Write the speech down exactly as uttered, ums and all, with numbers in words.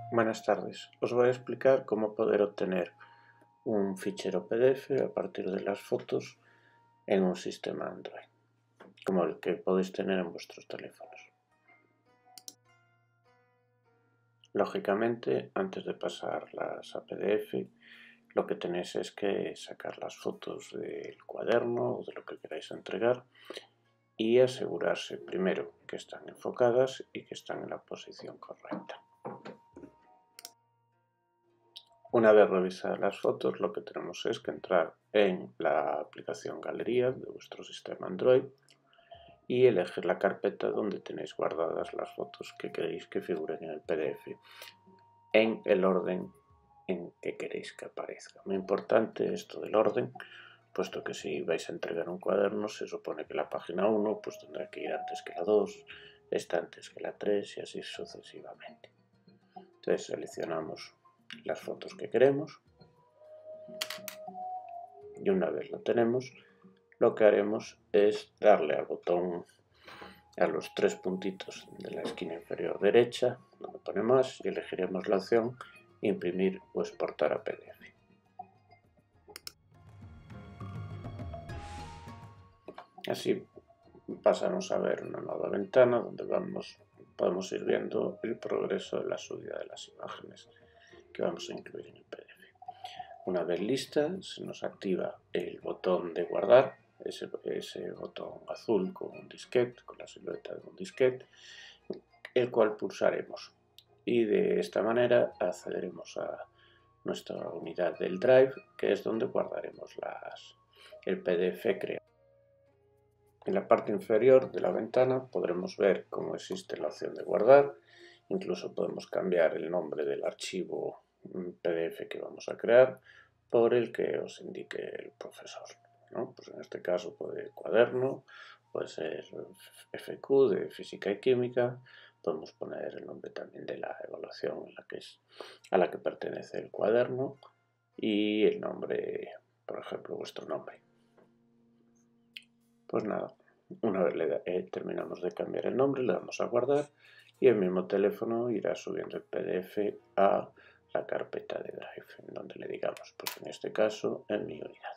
Buenas tardes, os voy a explicar cómo poder obtener un fichero P D F a partir de las fotos en un sistema Android, como el que podéis tener en vuestros teléfonos. Lógicamente, antes de pasarlas a P D F, lo que tenéis es que sacar las fotos del cuaderno o de lo que queráis entregar y asegurarse primero que están enfocadas y que están en la posición correcta. Una vez revisadas las fotos, lo que tenemos es que entrar en la aplicación Galería de vuestro sistema Android y elegir la carpeta donde tenéis guardadas las fotos que queréis que figuren en el P D F en el orden en que queréis que aparezca. Muy importante esto del orden, puesto que si vais a entregar un cuaderno se supone que la página uno pues tendrá que ir antes que la dos, esta antes que la tres y así sucesivamente. Entonces seleccionamos las fotos que queremos y una vez lo tenemos, lo que haremos es darle al botón, a los tres puntitos de la esquina inferior derecha, donde pone más, y elegiremos la opción imprimir o exportar a P D F. Así pasamos a ver una nueva ventana donde vamos, podemos ir viendo el progreso de la subida de las imágenes que vamos a incluir en el P D F. Una vez lista, se nos activa el botón de guardar, ese, ese botón azul con un disquete, con la silueta de un disquete, el cual pulsaremos. Y de esta manera accederemos a nuestra unidad del Drive, que es donde guardaremos las, el P D F creado. En la parte inferior de la ventana podremos ver cómo existe la opción de guardar, incluso podemos cambiar el nombre del archivo P D F que vamos a crear por el que os indique el profesor, ¿no? Pues en este caso puede cuaderno, puede ser F Q de física y química, podemos poner el nombre también de la evaluación en la que es, a la que pertenece el cuaderno y el nombre, por ejemplo, vuestro nombre. Pues nada, una vez le, eh, terminamos de cambiar el nombre, le damos a guardar y el mismo teléfono irá subiendo el P D F a la carpeta de Drive, en donde le digamos, pues en este caso, en mi unidad.